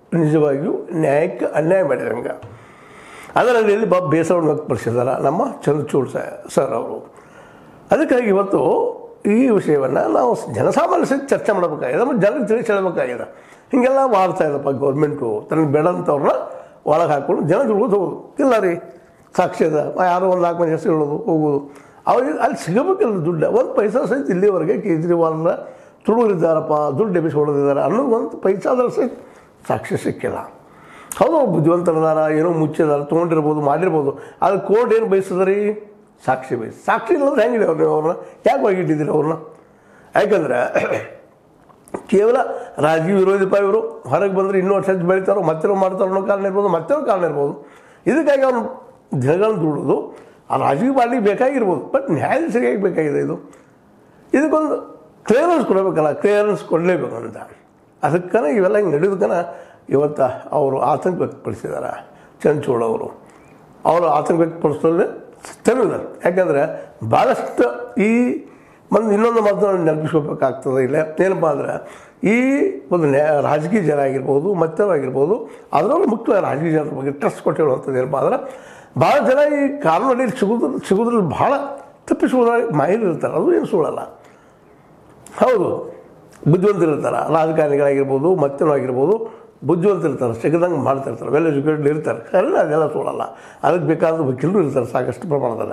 ನಿಜವಾಗಿಯೂ ನ್ಯಾಯಕ್ಕೆ ಅನ್ಯಾಯ ಮಾಡಿದಂಗೆ. ಅದರಲ್ಲಿ ಬೇಸರವನ್ನು ವ್ಯಕ್ತಪಡಿಸಿದ್ದಾರೆ ನಮ್ಮ ಚಂದ್ರಚೂಡ್ ಸರ್ ಅವರು. ಅದಕ್ಕಾಗಿ ಇವತ್ತು ಈ ವಿಷಯವನ್ನು ನಾವು ಜನಸಾಮಾನ್ಯ ಸಹಿತ ಚರ್ಚೆ ಮಾಡಬೇಕಾಗಿದೆ, ನಮ್ಮ ಜನರಿಗೆ ತಿಳಿಸಿ ಹೇಳಬೇಕಾಗಿದೆ. ಹೀಗೆಲ್ಲ ಮಾಡ್ತಾ ಇದ್ದಪ್ಪ ಗೌರ್ಮೆಂಟು ತನಗೆ ಬೇಡಂಥವ್ರನ್ನ ಒಳಗೆ ಹಾಕ್ಕೊಂಡು ಜನ ದುಡ್ದು ಹೋಗೋದು. ಇಲ್ಲ ರೀ ಸಾಕ್ಷಿ ಅದ, ಯಾರೋ ಒಂದು 4 ಮಂದಿ ಹೆಸರು ಹೇಳೋದು ಹೋಗೋದು. ಅವ್ರಿಗೆ ಅಲ್ಲಿ ಸಿಗಬೇಕಿಲ್ಲ ದುಡ್ಡು. ಒಂದು ಪೈಸಾ ಸಹಿತ ಇಲ್ಲಿವರೆಗೆ ಕೇಜ್ರಿವಾಲ್ನ ತುಡುಗರಿದ್ದಾರಪ್ಪ, ದುಡ್ಡು ಎಬ್ಬಿಸ್ಕೊಳ್ಳೋದಿದ್ದಾರೆ ಅನ್ನೋದು ಒಂದು ಪೈಸಾದ್ರ ಸಹಿತ ಸಾಕ್ಷಿ ಸಿಕ್ಕಿಲ್ಲ. ಹೌದು, ಬುದ್ಧಿವಂತರದಾರ, ಏನೋ ಮುಚ್ಚಿದಾರ, ತೊಗೊಂಡಿರ್ಬೋದು, ಮಾಡಿರ್ಬೋದು. ಆದರೆ ಕೋರ್ಟ್ ಏನು ಬಯಸಿದ್ರಿ? ಸಾಕ್ಷಿ ಸಾಕ್ಷಿ ಇಲ್ಲಂದ್ರೆ ಹೆಂಗಿದೆ ಅವ್ರನ್ನ ಯಾಕೆ ಹೋಗಿಟ್ಟಿದ್ದೀರಿ ಅವ್ರನ್ನ? ಯಾಕಂದರೆ ಕೇವಲ ರಾಜಕೀಯ ವಿರೋಧಿಪ ಇವರು ಹೊರಗೆ ಬಂದರೆ ಇನ್ನೂ ವರ್ಷ ಬೆಳಿತಾರೋ, ಮತ್ತೇನೋ ಮಾಡ್ತಾರೋ ಅನ್ನೋ ಕಾರಣ ಇರ್ಬೋದು, ಮತ್ತೇನೋ ಕಾರಣ ಇರ್ಬೋದು. ಇದಕ್ಕಾಗಿ ಅವ್ನು ದಿನಗಳನ್ನು ದುಡೋದು ಆ ರಾಜಕೀಯ ಮಾಡಲಿಕ್ಕೆ ಬೇಕಾಗಿರ್ಬೋದು. ಬಟ್ ನ್ಯಾಯ ಸರಿಯಾಗಿ ಬೇಕಾಗಿದೆ. ಇದಕ್ಕೊಂದು ಕ್ಲಿಯರೆನ್ಸ್ ಕೊಡಬೇಕಲ್ಲ, ಕ್ಲಿಯರೆನ್ಸ್ ಕೊಡಲೇಬೇಕಂತ. ಅದಕ್ಕನ ಇವೆಲ್ಲ ಹಿಂಗೆ ನಡೆಯೋದಕ್ಕನ ಇವತ್ತು ಅವರು ಆತಂಕ ವ್ಯಕ್ತಪಡಿಸಿದ್ದಾರೆ. ಚಂದ್ರಚೂಡ್ ಅವರು ಆತಂಕ ವ್ಯಕ್ತಪಡಿಸೋದೇ ಸತ್ಯವಿದ್ದಾರೆ. ಯಾಕಂದರೆ ಭಾಳಷ್ಟು ಈ ಇನ್ನೊಂದು ಮಾತನ್ನು ನೆನಪಿಸ್ಕೋಬೇಕಾಗ್ತದೆ. ಇಲ್ಲ ಏನಪ್ಪ ಅಂದ್ರೆ ಈ ಒಂದು ರಾಜಕೀಯ ಜನ ಆಗಿರ್ಬೋದು, ಮತ್ತವಾಗಿರ್ಬೋದು, ಅದರಲ್ಲೂ ಮುಖ್ಯವಾಗಿ ರಾಜಕೀಯ ಜನರ ಬಗ್ಗೆ ಟ್ರಸ್ಟ್ ಕೊಟ್ಟು ಹೇಳುವಂಥದ್ದು ಏನಪ್ಪ ಅಂದ್ರೆ ಭಾಳ ಜನ ಈ ಕಾನೂನಲ್ಲಿ ಸಿಗೋದ್ರಲ್ಲಿ ಭಾಳ ತಪ್ಪಿಸ್ಕೊಳ್ಳೋದ್ರಾಗ ಮಾಹಿತಿ ಇರ್ತಾರೆ. ಅದು ಏನು ಸುಳ್ಳಲ್ಲ. ಹೌದು, ಬುದ್ಧಿವಂತರಿರ್ತಾರೆ, ರಾಜಕಾರಣಿಗಳಾಗಿರ್ಬೋದು, ಮತ್ತೇನೋ ಆಗಿರ್ಬೋದು, ಬುದ್ಧಿವಂತರಿರ್ತಾರೆ, ಸಿಗದಂಗೆ ಮಾಡ್ತಿರ್ತಾರೆ, ವೆಲ್ ಎಜುಕೇಟೆಡ್ ಇರ್ತಾರೆ. ಸರಿ, ಅದೆಲ್ಲ ಸುಳ್ಳಲ್ಲ. ಅದಕ್ಕೆ ಬೇಕಾದ ವಕೀಲರು ಇರ್ತಾರೆ ಸಾಕಷ್ಟು ಪ್ರಮಾಣದಲ್ಲಿ.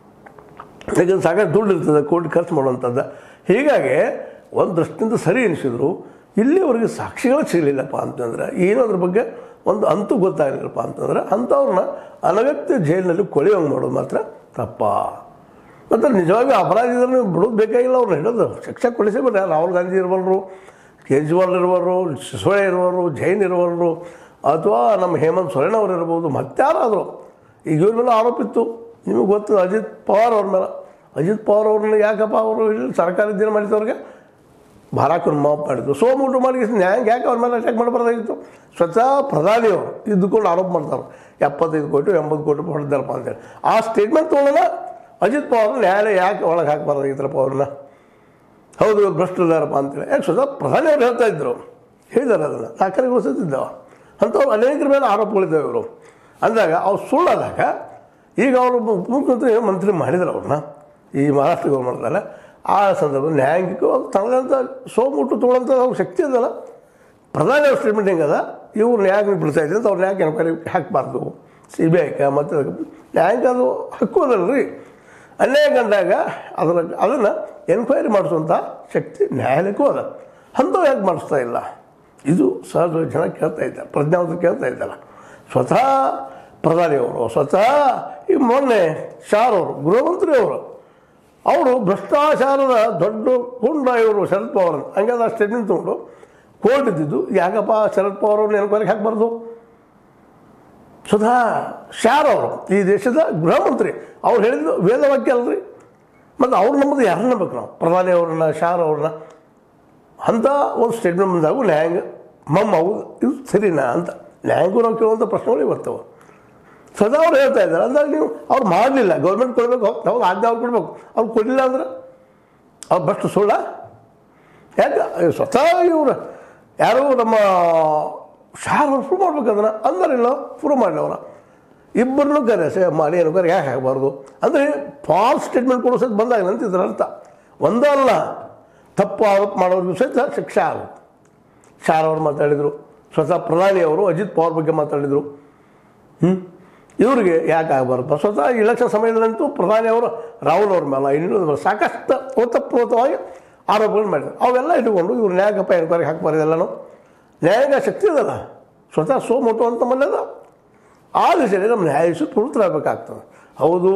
ಯಾಕಂದ್ರೆ ಸಾಕಷ್ಟು ದುಡ್ಡು ಇರ್ತದೆ ಕೋಟಿ ಖರ್ಚು ಮಾಡುವಂಥದ್ದು. ಹೀಗಾಗಿ ಒಂದು ದೃಷ್ಟಿಯಿಂದ ಸರಿ ಎನಿಸಿದ್ರು ಇಲ್ಲಿವರೆಗೆ ಸಾಕ್ಷಿಗಳು ಸಿಗಲಿಲ್ಲಪ್ಪ ಅಂತಂದ್ರೆ, ಏನೋ ಅದ್ರ ಬಗ್ಗೆ ಒಂದು ಅಂತೂ ಗೊತ್ತಾಗಲಿಲ್ಲಪ್ಪ ಅಂತಂದ್ರೆ ಅಂಥವ್ರನ್ನ ಅನಗತ್ಯ ಜೈಲಿನಲ್ಲಿ ಕೊಳೆಯೋಂಗೆ ಮಾಡೋದು ಮಾತ್ರ ತಪ್ಪ. ಮತ್ತು ನಿಜವಾಗಿ ಅಪರಾಧಿಗಳನ್ನು ಬಿಡೋದು ಬೇಕಾಗಿಲ್ಲ. ಅವ್ರನ್ನ ಹಿಡಿದು ಶಿಕ್ಷೆ ಕೊಡಿಸೇ ಬಿಡ್ರಿ. ರಾಹುಲ್ ಗಾಂಧಿ ಇರ್ಬಲ್ರು, ಕೇಜ್ರಿವಾಲ್ ಇರ್ಬಾರ್ರು, ಸಿಸೋಡಿಯಾ ಇರ್ಬಾರ್ರು, ಜೈನ್ ಇರ್ಬಾರ್ರು, ಅಥವಾ ನಮ್ಮ ಹೇಮಂತ್ ಸೊರೇನ್ ಅವರು ಇರ್ಬೋದು, ಮತ್ತಾರಾದರೂ. ಈಗ ಇವ್ರ ಮೇಲೆ ಆರೋಪ ಇತ್ತು, ನಿಮಗೆ ಗೊತ್ತು, ಅಜಿತ್ ಪವಾರ್ ಅವ್ರ ಮೇಲೆ. ಅಜಿತ್ ಪವಾರ್ ಅವ್ರನ್ನ ಯಾಕಪ್ಪ ಅವರು ಇಲ್ಲಿ ಸರ್ಕಾರದ್ದೇನು ಮಾಡಿದ್ದವ್ರಿಗೆ ಭಾರಕ್ಕನ್ನು ಮಾಫ್ ಮಾಡಿದ್ರು. ಸೋಮುಂಟು ಮಾಡಿ ನ್ಯಾಯಾಂಗ ಯಾಕೆ ಅವ್ರ ಮೇಲೆ ಅಟ್ಯಾಕ್ ಮಾಡಬಾರ್ದಾಗಿತ್ತು? ಸ್ವತಃ ಪ್ರಧಾನಿಯವರು ಇದ್ದುಕೊಂಡು ಆರೋಪ ಮಾಡ್ತಾರೆ 75 ಕೋಟಿ 80 ಕೋಟಿ ಹೊಡೆದಾರಪ್ಪ ಅಂತೇಳಿ. ಆ ಸ್ಟೇಟ್ಮೆಂಟ್ ತೊಗೊಳ್ಳೋಣ ಅಜಿತ್ ಪವಾರ್ ನ್ಯಾಯಾಲಯ ಯಾಕೆ ಒಳಗೆ ಹಾಕಬಾರ್ದಾಗಿತ್ತರಪ್ಪ ಅವ್ರನ್ನ? ಹೌದು, ಇವ್ರು ಭ್ರಷ್ಟರಿದ್ದಾರಪ್ಪ ಅಂತೇಳಿ ಯಾಕೆ ಸ್ವತಃ ಪ್ರಧಾನಿಯವರು ಹೇಳ್ತಾ ಇದ್ರು, ಹೇಳಿದ್ದಾರೆ, ಅದನ್ನು ದಾಖಲೆಗೊಳಿಸುತ್ತಿದ್ದಾವ. ಅಂಥವ್ರು ಅನೇಕರ ಮೇಲೆ ಆರೋಪಗಳಿದ್ದಾವೆ ಇವರು. ಅಂದಾಗ ಅವ್ರು ಸುಳ್ಳಾದಾಗ ಈಗ ಅವರು ಮುಖ್ಯಮಂತ್ರಿ ಮಂತ್ರಿ ಮಾಡಿದ್ರು ಅವ್ರನ್ನ ಈ ಮಹಾರಾಷ್ಟ್ರ ಗೌರ್ಮೆಂಟ್ದಲ್ಲ. ಆ ಸಂದರ್ಭದಲ್ಲಿ ನ್ಯಾಯಾಂಗಿಕವಾಗಿ ತನ್ನದಂಥ ಸೋಮುಟ್ಟು ತೊಗೊಳ್ಳೋಂಥ ಅವ್ರ ಶಕ್ತಿ ಅದಲ್ಲ. ಪ್ರಧಾನಿ ಅವ್ರ ಸ್ಟೇಟ್ಮೆಂಟ್ ಹೆಂಗದ, ಇವ್ರು ನ್ಯಾಯಾಂಗ ಬಿಡ್ತಾ ಇದ್ದೀವಿ ಅಂತ ಅವ್ರು ನ್ಯಾಯಕ್ಕೆ ಎನ್ಕ್ವೈರಿ ಹಾಕಬಾರ್ದು. CBIಗೆ ಮತ್ತು ನ್ಯಾಯಾಂಗ ಅದು ಹಕ್ಕು ಅದಲ್ರಿ. ಅನ್ಯಾಯ ಕಂಡಾಗ ಅದನ್ನು ಎನ್ಕ್ವೈರಿ ಮಾಡಿಸುವಂಥ ಶಕ್ತಿ ನ್ಯಾಯಾಲಯಕ್ಕೂ ಅದ. ಅಂಥವು ಯಾಕೆ ಮಾಡಿಸ್ತಾ ಇಲ್ಲ? ಇದು ಸಹಜವಾಗಿ ಜನ ಕೇಳ್ತಾ ಇದ್ದಾರೆ, ಪ್ರಜ್ಞಾವಂತರು ಕೇಳ್ತಾ ಇದ್ದಲ್ಲ. ಸ್ವತಃ ಪ್ರಧಾನಿಯವರು, ಸ್ವತಃ ಈ ಮೊನ್ನೆ ಶಾರವರು, ಗೃಹಮಂತ್ರಿ ಅವರು ಭ್ರಷ್ಟಾಚಾರದ ದೊಡ್ಡ ಪುಂಡ ಇವರು ಶರದ್ ಪವಾರ್ ಅಂತ ಹಂಗಾದ್ರೆ ಆ ಸ್ಟೇಟ್ಮೆಂಟ್ ತೊಗೊಂಡು ಕೋರ್ಟ್ ಇದ್ದಿದ್ದು ಯಾಕಪ್ಪ ಶರದ್ ಪವಾರ್ ಅವ್ರನ್ನ ಎನ್ಕ್ವೈರಿಗೆ ಹಾಕಬಾರ್ದು? ಸ್ವತಃ ಶಾರವರು ಈ ದೇಶದ ಗೃಹ ಮಂತ್ರಿ ಅವ್ರು ಹೇಳಿದ್ದು ವೇದವಾಕ್ಯ ಅಲ್ರಿ. ಮತ್ತು ಅವ್ರು ನಮ್ಮದು ಯಾರನ್ನ ನಂಬಬೇಕು ನಾವು? ಪ್ರಧಾನಿ ಅವ್ರನ್ನ, ಶಾರ್ ಅವ್ರನ್ನ. ಅಂಥ ಒಂದು ಸ್ಟೇಟ್ಮೆಂಟ್ ಬಂದಾಗೂ ನ್ಯಾಯಾಂಗ ಹೌದು ಇದು ಸರಿನಾ ಅಂತ ನ್ಯಾಯಾಂಗೂ ನಾವು ಕೇಳುವಂಥ ಪ್ರಶ್ನೆಗಳು ಇವತ್ತವು. ಸದಾ ಅವ್ರು ಹೇಳ್ತಾ ಇದ್ದಾರೆ. ಅಂದಾಗ ನೀವು ಅವ್ರು ಮಾಡಲಿಲ್ಲ, ಗೌರ್ಮೆಂಟ್ ಕೊಡಬೇಕು, ಹೌದು ಆಜ್ಞೆ ಅವ್ರು ಕೊಡ್ಬೇಕು. ಅವ್ರು ಕೊಡಲಿಲ್ಲ ಅಂದ್ರೆ ಅವ್ರು ಬಷ್ಟು ಸುಳ್ಳ? ಯಾಕೆ ಸ್ವತಃ ಇವರು ಯಾರು ನಮ್ಮ ಶಾರ್ ಅವ್ರು ಪ್ರೂವ್ ಮಾಡ್ಬೇಕು ಅದನ್ನು ಅಂದರಿಲ್ಲ, ಪ್ರೂವ್ ಮಾಡಲಿ ಅವರ ಇಬ್ಬರನ್ನೂ ಕರೆ ಮಾಡಿ ಏನೋ ಯಾಕೆ ಆಗಬಾರ್ದು ಅಂದರೆ ಫಾಲ್ಸ್ ಸ್ಟೇಟ್ಮೆಂಟ್ ಕೊಡೋ ಸಹಿತ ಬಂದಾಗ ಅಂತ ಇದರ ಅರ್ಥ. ಒಂದಲ್ಲ, ತಪ್ಪು ಆರೋಪ ಮಾಡೋರಿಗೆ ಸಹಿತ ಶಿಕ್ಷೆ ಆಗುತ್ತೆ. ಶಾರ್ ಅವರು ಮಾತಾಡಿದರು, ಸ್ವತಃ ಪ್ರಧಾನಿಯವರು ಅಜಿತ್ ಪವಾರ್ ಬಗ್ಗೆ ಮಾತಾಡಿದರು. ಇವ್ರಿಗೆ ಯಾಕೆ ಆಗಬಾರ್ದು? ಸ್ವತಃ ಇಲೆಕ್ಷನ್ ಸಮಯದಲ್ಲಂತೂ ಪ್ರಧಾನಿಯವರು ರಾಹುಲ್ ಅವ್ರ ಮೇಲೆ ಇನ್ನೂ ಸಾಕಷ್ಟು ಓತಪ್ರೋತವಾಗಿ ಆರೋಪಗಳು ಮಾಡಿದ್ರು. ಅವೆಲ್ಲ ಇಟ್ಟುಕೊಂಡು ಇವ್ರು ನ್ಯಾಯಕ್ಕಪ್ಪ ಎನ್ಕ್ವೈರಿ ಹಾಕಬಾರ್ದೆಲ್ಲನೂ ನ್ಯಾಯಾಂಗ ಶಕ್ತಿ ಅದಲ್ಲ. ಸ್ವತಃ ಸೋಮುಟ್ಟು ಅಂತ ಮನೆಯದ ಆ ದಿಶೆಯಲ್ಲಿ ನಮ್ಮ ನ್ಯಾಯಾಧೀಶರು ಪ್ರವೃತ್ತರಾಗಬೇಕಾಗ್ತದೆ. ಹೌದು,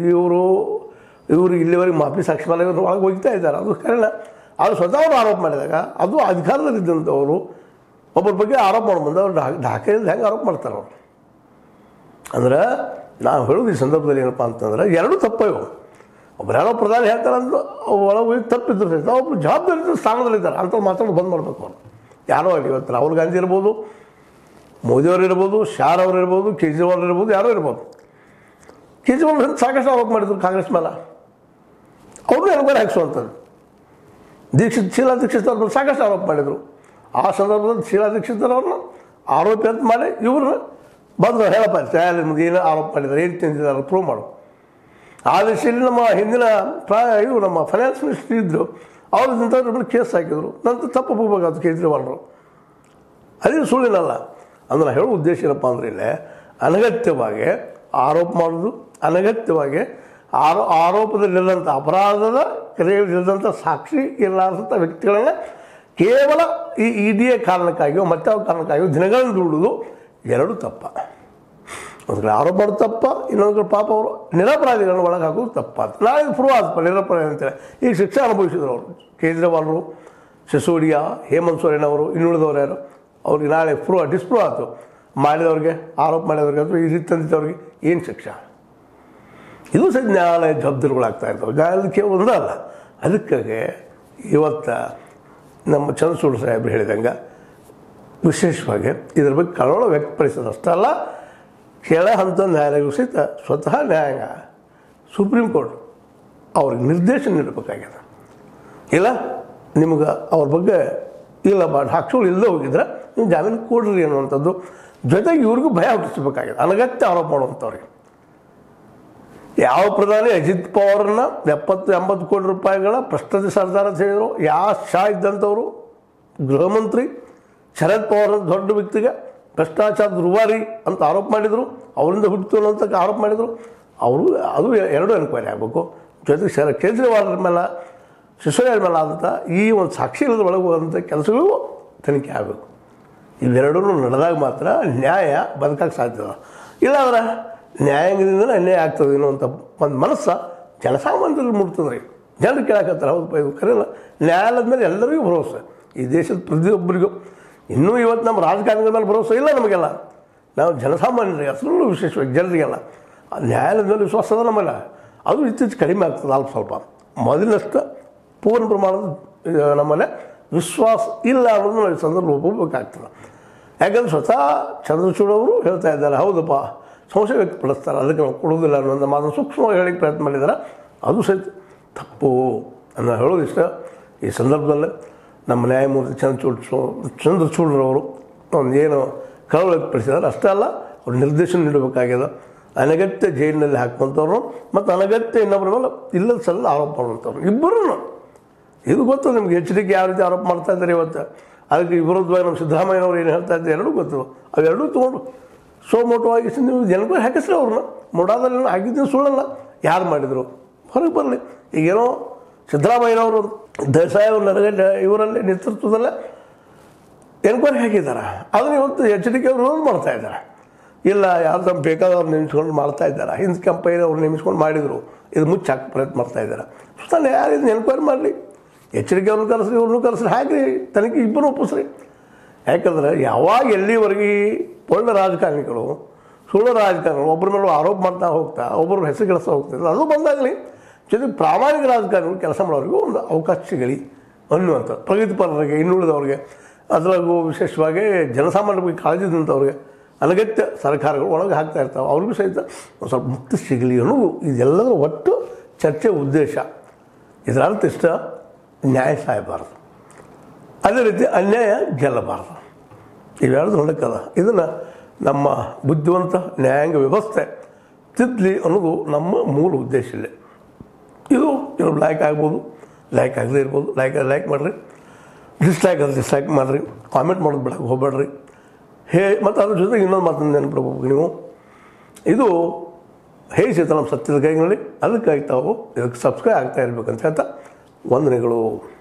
ಇವರು ಇಲ್ಲಿವರೆಗೆ ಮಾಫಿ ಸಾಕ್ಷಿ ಮೇಲೆ ಇವರು ಒಳಗೆ ಹೋಗ್ತಾ ಇದ್ದಾರೆ, ಅದು ಕಾರಣ. ಅದು ಸ್ವತಃ ಅವರು ಆರೋಪ ಮಾಡಿದಾಗ ಅದು ಅಧಿಕಾರದಲ್ಲಿದ್ದಂಥವರು ಒಬ್ಬರ ಬಗ್ಗೆ ಆರೋಪ ಮಾಡ್ಬಂದು ಅವ್ರು ದಾಖಲೆಯಲ್ಲಿ ಹೆಂಗೆ ಆರೋಪ ಮಾಡ್ತಾರೆ ಅವರು. ಅಂದ್ರೆ ನಾವು ಹೇಳೋದು ಈ ಸಂದರ್ಭದಲ್ಲಿ ಏನಪ್ಪ ಅಂತಂದ್ರೆ ಎರಡೂ ತಪ್ಪಿವು. ಒಬ್ಬರು ಯಾರೋ ಪ್ರಧಾನಿ ಹೇಳ್ತಾರೆ ಅಂದ್ರೆ ಒಳಗೆ ಹೋಗಿ ತಪ್ಪಿದ್ರು ಸಹಿತ ಒಬ್ಬರು ಜವಾಬ್ದಾರಿ ಸ್ಥಾನದಲ್ಲಿದ್ದಾರೆ. ಅಂಥವ್ರು ಮಾತಾಡೋದು ಬಂದ್ ಮಾಡಬೇಕು ಅವರು. ಯಾರೋ ಆಗಲಿ, ಇವತ್ತು ರಾಹುಲ್ ಗಾಂಧಿ ಇರ್ಬೋದು, ಮೋದಿಯವರು ಇರ್ಬೋದು, ಶಾರ್ ಅವರು ಇರ್ಬೋದು, ಕೇಜ್ರಿವಾಲ್ ಇರ್ಬೋದು, ಯಾರೋ ಇರ್ಬೋದು. ಕೇಜ್ರಿವಾಲ್ ಸಾಕಷ್ಟು ಆರೋಪ ಮಾಡಿದ್ರು ಕಾಂಗ್ರೆಸ್ ಮೇಲೆ, ಅವ್ರನ್ನೂ ಎನ್ಕ್ವೈರಿ ಹಾಕಿಸುವಂಥದ್ದು. ಶೀಲಾ ದೀಕ್ಷಿತ್ ಅವ್ರ ಮೇಲೆ ಸಾಕಷ್ಟು ಆರೋಪ ಮಾಡಿದರು. ಆ ಸಂದರ್ಭದಲ್ಲಿ ಶೀಲಾ ದೀಕ್ಷಿತ್ ಅವ್ರನ್ನ ಆರೋಪಿ ಅಂತ ಮಾಡಿ ಇವ್ರನ್ನ ಬಂದು ಹೇಳಪ್ಪ ನಿಮ್ಗೆ ಏನು ಆರೋಪ ಮಾಡಿದ್ದಾರೆ, ಏನು ತಿಂದಿದ್ದಾರೆ ಪ್ರೂವ್ ಮಾಡು. ಆ ದಿಶೆಯಲ್ಲಿ ನಮ್ಮ ಹಿಂದಿನ ಇವರು ನಮ್ಮ ಫೈನಾನ್ಸ್ ಮಿನಿಸ್ಟ್ರಿ ಇದ್ದರು, ಅವ್ರ ಕೇಸ್ ಹಾಕಿದ್ರು. ನಂತರ ತಪ್ಪು ಹೋಗ್ಬೇಕಾದ್ರು ಕೇಜ್ರಿವಾಲ್ರು. ಅದೇನು ಸುಳ್ಳಿನಲ್ಲ. ಅಂದ್ರೆ ಹೇಳೋ ಉದ್ದೇಶ ಏನಪ್ಪ ಅಂದರೆ ಇಲ್ಲೇ ಅನಗತ್ಯವಾಗಿ ಆರೋಪ ಮಾಡೋದು, ಅನಗತ್ಯವಾಗಿ ಆರೋಪದಲ್ಲಿಲ್ಲದಂಥ ಅಪರಾಧದ ಕ್ರಿಯೆಯಲ್ಲಿಲ್ಲದಂಥ ಸಾಕ್ಷಿ ಇರಲಾರ್ದಂಥ ವ್ಯಕ್ತಿಗಳನ್ನು ಕೇವಲ ಈ ಇಡಿಯ ಕಾರಣಕ್ಕಾಗಿಯೋ ಮತ್ತಾವ ಕಾರಣಕ್ಕಾಗಿಯೋ ದಿನಗಳನ್ನು ದೂಡುವುದು ಎರಡೂ ತಪ್ಪ. ಒಂದು ಕಡೆ ಆರೋಪ ಮಾಡೋದು ತಪ್ಪ, ಇನ್ನೊಂದು ಕಡೆ ಪಾಪ ಅವರು ನಿರಪರಾಧಿಗಳನ್ನು ಒಳಗೆ ಹಾಕೋದು ತಪ್ಪ. ನಾಳೆ ಪ್ರೂವ್ ಆದಪ್ಪ ನಿರಪರಾಧಿ ಅಂತೇಳಿ ಈಗ ಶಿಕ್ಷೆ ಅನುಭವಿಸಿದ್ರು ಅವರು. ಕೇಜ್ರಿವಾಲ್ರು, ಸಿಸೋಡಿಯಾ, ಹೇಮಂತ್ ಸೊರೇನ್ ಅವರು, ಇನ್ನುಳಿದವರು ಯಾರು ಅವ್ರಿಗೆ ನಾಳೆ ಡಿಸ್ಪ್ರೂವ್ ಆಯಿತು. ಮಾಡಿದವ್ರಿಗೆ, ಆರೋಪ ಮಾಡಿದವ್ರಿಗೆ ಅಥವಾ ಈ ರೀತಿ ತಂದಿದ್ದವ್ರಿಗೆ ಏನು ಶಿಕ್ಷೆ? ಇದು ಸಹ ನ್ಯಾಯಾಲಯ ಜವಾಬ್ದಾರಿಗಳಾಗ್ತಾ ಇರ್ತವೆ. ನ್ಯಾಯಾಲಯಕ್ಕೆ ಒಂದಲ್ಲ. ಅದಕ್ಕಾಗಿ ಇವತ್ತು ನಮ್ಮ ಚಂದ್ರಚೂಡ್ ಸಾಹೇಬರು ಹೇಳಿದಂಗೆ ವಿಶೇಷವಾಗಿ ಇದ್ರ ಬಗ್ಗೆ ಕಳವಳ ವ್ಯಕ್ತಪಡಿಸೋದಷ್ಟೇ ಅಲ್ಲ, ಕೆಳ ಹಂತದ ನ್ಯಾಯಾಲಯಗಳು ಸಹಿತ ಸ್ವತಃ ನ್ಯಾಯಾಂಗ ಸುಪ್ರೀಂ ಕೋರ್ಟ್ ಅವ್ರಿಗೆ ನಿರ್ದೇಶನ ನೀಡಬೇಕಾಗಿದೆ. ಇಲ್ಲ ನಿಮ್ಗೆ ಅವ್ರ ಬಗ್ಗೆ ಇಲ್ಲ ಸಾಕ್ಷಿಗಳು ಇಲ್ಲದೆ ಹೋಗಿದ್ರೆ ನೀವು ಜಾಮೀನು ಕೊಡ್ರಿ ಅನ್ನುವಂಥದ್ದು. ಜೊತೆಗೆ ಇವ್ರಿಗೂ ಭಯ ಹುಟ್ಟಿಸ್ಬೇಕಾಗಿದೆ, ಅನಗತ್ಯ ಆರೋಪ ಮಾಡುವಂಥವ್ರಿಗೆ. ಯಾವ ಪ್ರಧಾನಿ ಅಜಿತ್ ಪವಾರ್ನ 70-80 ಕೋಟಿ ರೂಪಾಯಿಗಳ ಭ್ರಷ್ಟಾಚಾರ ಸರ್ದಾರ ಅಂತ ಹೇಳಿದರು. ಯಾವ ಶಾ ಇದ್ದಂಥವರು ಗೃಹ ಮಂತ್ರಿ ಶರದ್ ಪವಾರ್ ಅಂತ ದೊಡ್ಡ ವ್ಯಕ್ತಿಗೆ ಭ್ರಷ್ಟಾಚಾರದ ರುವಾರಿ ಅಂತ ಆರೋಪ ಮಾಡಿದರು, ಅವರಿಂದ ಹುಟ್ಟಿತು ಅಂತ ಆರೋಪ ಮಾಡಿದರು. ಅವರು ಅದು ಎರಡೂ ಎನ್ಕ್ವೈರಿ ಆಗಬೇಕು. ಜೊತೆಗೆ ಕೇಜ್ರಿವಾಲ್ರ ಮೇಲೆ, ಸಿಸೋಡಿಯಾ ಮೇಲೆ ಆದಂಥ ಈ ಒಂದು ಸಾಕ್ಷಿ ಇಲ್ಲದ ಒಳಗೆ ಹೋದಂಥ ಕೆಲಸಗಳು ತನಿಖೆ ಆಗಬೇಕು. ಇವೆರಡೂ ನಡೆದಾಗ ಮಾತ್ರ ನ್ಯಾಯ ಬದುಕಕ್ಕೆ ಸಾಧ್ಯ. ಇಲ್ಲಾಂದ್ರೆ ನ್ಯಾಯಾಂಗದಿಂದಲೇ ಅನ್ಯಾಯ ಆಗ್ತದೆ ಅನ್ನುವಂಥ ಒಂದು ಮನಸ್ಸು ಜನಸಾಮಾನ್ಯರಲ್ಲಿ ಮೂಡ್ತದೆ ರೀ. ಜನರು ಕೇಳಕತ್ತಾರೆ, ಹೌದಪ್ಪ ಇದು ಕರೆಯಲ್ಲ. ನ್ಯಾಯಾಲಯದ ಮೇಲೆ ಎಲ್ಲರಿಗೂ ಭರವಸೆ, ಈ ದೇಶದ ಪ್ರತಿಯೊಬ್ಬರಿಗೂ. ಇನ್ನೂ ಇವತ್ತು ನಮ್ಮ ರಾಜಕಾರಣಿಗಳ ಮೇಲೆ ಭರವಸೆ ಇಲ್ಲ ನಮಗೆಲ್ಲ. ನಾವು ಜನಸಾಮಾನ್ಯರಿಗೆ, ಅದರಲ್ಲೂ ವಿಶೇಷವಾಗಿ ಜನರಿಗೆಲ್ಲ ನ್ಯಾಯಾಲಯದ ಮೇಲೆ ವಿಶ್ವಾಸ ಅದ ನಮ್ಮೆಲ್ಲ. ಅದು ಇತ್ತೀಚೆಗೆ ಕಡಿಮೆ ಆಗ್ತದೆ ಅಲ್ಪ ಸ್ವಲ್ಪ. ಮೊದಲಿನಷ್ಟು ಪೂರ್ಣ ಪ್ರಮಾಣದ ನಮ್ಮಲ್ಲಿ ವಿಶ್ವಾಸ ಇಲ್ಲ ಅನ್ನೋದು ನಾವು ಈ ಸಂದರ್ಭ ಒಪ್ಪಬೇಕಾಗ್ತದೆ. ಯಾಕಂದ್ರೆ ಸ್ವತಃ ಚಂದ್ರಚೂಡ್ ಅವರು ಹೇಳ್ತಾ ಇದ್ದಾರೆ, ಹೌದಪ್ಪ ಸಂಶಯ ವ್ಯಕ್ತಪಡಿಸ್ತಾರೆ, ಅದಕ್ಕೆ ನಾವು ಕೊಡೋದಿಲ್ಲ ಅನ್ನೋದು ಮಾತನ್ನು ಸೂಕ್ಷ್ಮವಾಗಿ ಹೇಳಕ್ಕೆ ಪ್ರಯತ್ನ ಮಾಡಿದ್ದಾರೆ. ಅದು ಸಹಿತ ತಪ್ಪು ಅನ್ನೋ ಹೇಳೋದು ಇಷ್ಟ. ಈ ಸಂದರ್ಭದಲ್ಲಿ ನಮ್ಮ ನ್ಯಾಯಮೂರ್ತಿ ಚಂದ್ರಚೂಡ್ರವರು ಒಂದು ಏನು ಕಳವಳ ವ್ಯಕ್ತಪಡಿಸಿದ್ದಾರೆ ಅಷ್ಟೇ ಅಲ್ಲ, ಅವ್ರು ನಿರ್ದೇಶನ ನೀಡಬೇಕಾಗ್ಯದ. ಅನಗತ್ಯ ಜೈಲಿನಲ್ಲಿ ಹಾಕುವಂಥವ್ರು ಮತ್ತು ಅನಗತ್ಯ ಇನ್ನೊಬ್ಬರ ಮೇಲೆ ಇಲ್ಲದ ಸಲ್ಲದ ಆರೋಪ ಮಾಡುವಂಥವ್ರು ಇಬ್ಬರೂ. ಇದು ಗೊತ್ತು ನಿಮ್ಗೆ, ಎಚ್ಚರಿಕೆ ಯಾವ ರೀತಿ ಆರೋಪ ಮಾಡ್ತಾ ಇದ್ದಾರೆ ಇವತ್ತು. ಅದಕ್ಕೆ ವಿರೋಧವಾಗಿ ನಮ್ಮ ಸಿದ್ದರಾಮಯ್ಯನವ್ರು ಏನು ಹೇಳ್ತಾ ಇದ್ದಾರೆ ಎರಡೂ ಗೊತ್ತು. ಅವೆರಡೂ ತೊಗೊಂಡು ಸೋಮೋಟವಾಗಿ ನೀವು ಜನಗಳು ಹಾಕಿಸ್ರಿ ಅವ್ರನ್ನ. ಮೊಡಾದಲ್ಲಿ ಆಗಿದ್ದು ಸುಳ್ಳಲ್ಲ, ಯಾರು ಮಾಡಿದರು ಹೊರಗೆ ಬರಲಿ. ಈಗೇನೋ ಸಿದ್ದರಾಮಯ್ಯನವರು ದೇಸಾಯಿ ಅವ್ರ ಇವರಲ್ಲಿ ನೇತೃತ್ವದಲ್ಲೇ ಎನ್ಕ್ವೈರಿ ಹಾಕಿದ್ದಾರೆ. ಅದನ್ನು ಇವತ್ತು ಎಚ್ಚರಿಕೆ ವಿರೋಧ ಮಾಡ್ತಾ ಇದ್ದಾರೆ. ಇಲ್ಲ ಯಾರು ತಮ್ಮ ಬೇಕಾದವ್ರು ನೇಮಿಸ್ಕೊಂಡು ಮಾಡ್ತಾ ಇದ್ದಾರೆ, ಹಿಂದೆ ಕಂಪನಿ ಅವ್ರು ನೇಮಿಸ್ಕೊಂಡು ಮಾಡಿದರು, ಇದು ಮುಚ್ಚಾಕಿ ಪ್ರಯತ್ನ ಮಾಡ್ತಾ ಇದ್ದಾರೆ. ಸುತ್ತ ಯಾರು ಇದನ್ನು ಎನ್ಕ್ವೈರಿ ಮಾಡಲಿ, ಎಚ್ಚರಿಕೆ ಅವ್ರನ್ನೂ ಕರೆಸ್ರಿ, ಇವ್ರನ್ನೂ ಕರೆಸ್ರಿ, ಹಾಕಿರಿ ತನಿಖೆ ಇಬ್ಬರು ಒಪ್ಪಿಸ್ರಿ. ಯಾಕಂದ್ರೆ ಯಾವಾಗ ಎಲ್ಲಿವರೆಗೆ ಒಳ್ಳೆ ರಾಜಕಾರಣಿಗಳು, ಸುಳ್ಳು ರಾಜಕಾರಣಿಗಳು ಒಬ್ಬರ ಮೇಲೆ ಆರೋಪ ಮಾಡ್ತಾ ಹೋಗ್ತಾ ಒಬ್ಬರು ಹೆಸರು ಗಳಿಸ್ತಾ ಹೋಗ್ತಿದ್ರು, ಅದು ಬಂದಾಗಲಿ ಜೊತೆಗೆ ಪ್ರಾಮಾಣಿಕ ರಾಜಕಾರಣಿಗಳು ಕೆಲಸ ಮಾಡೋರಿಗೂ ಒಂದು ಅವಕಾಶ ಸಿಗಲಿ ಅನ್ನುವಂಥ ಪ್ರಗತಿಪರರಿಗೆ, ಇನ್ನುಳಿದವ್ರಿಗೆ, ಅದರಾಗೂ ವಿಶೇಷವಾಗಿ ಜನಸಾಮಾನ್ಯರ ಬಗ್ಗೆ ಕಾಳಜಿದಂಥವ್ರಿಗೆ ಅನಗತ್ಯ ಸರ್ಕಾರಗಳು ಒಳಗೆ ಹಾಕ್ತಾ ಇರ್ತಾವೆ, ಅವ್ರಿಗೂ ಸಹಿತ ಒಂದು ಸ್ವಲ್ಪ ಮುಕ್ತಿ ಸಿಗಲಿ ಅನ್ನೋದು ಇದೆಲ್ಲದರ ಒಟ್ಟು ಚರ್ಚೆ ಉದ್ದೇಶ. ಇದರ ಅರ್ಥ ಇಷ್ಟ, ನ್ಯಾಯ ಸಾಯಬಾರ್ದು, ಅದೇ ರೀತಿ ಅನ್ಯಾಯ ಗೆಲ್ಲಬಾರ್ದು. ಇವೆರಡು ಹೊಂದಕ್ಕದ. ಇದನ್ನು ನಮ್ಮ ಬುದ್ಧಿವಂತ ನ್ಯಾಯಾಂಗ ವ್ಯವಸ್ಥೆ ತಿದ್ದಲಿ ಅನ್ನೋದು ನಮ್ಮ ಮೂಲ ಉದ್ದೇಶ ಇಲ್ಲ. ಇದು ಕೆಲವು ಲೈಕ್ ಆಗ್ಬೋದು, ಲೈಕ್ ಆಗದೇ ಇರ್ಬೋದು. ಲೈಕ್ ಮಾಡಿರಿ, ಡಿಸ್ಲೈಕ್ ಮಾಡಿರಿ, ಕಾಮೆಂಟ್ ಮಾಡೋದು ಬಿಡಕ್ಕೆ ಹೋಗ್ಬೇಡ್ರಿ. ಮತ್ತು ಅದ್ರ ಜೊತೆಗೆ ಇನ್ನೊಂದು ಮಾತನ್ನು ನೆನಪಿಡ್ಬೇಕು ನೀವು, ಇದು ಹೇಗೆ ನಮ್ಮ ಸತ್ಯದ ಕೈಗಳಲ್ಲಿ, ಅದಕ್ಕಾಗಿ ತಾವು ಇದಕ್ಕೆ ಸಬ್ಸ್ಕ್ರೈಬ್ ಆಗ್ತಾ ಇರ್ಬೇಕಂತ ಹೇಳ್ತಾ ವಂದನೆಗಳು.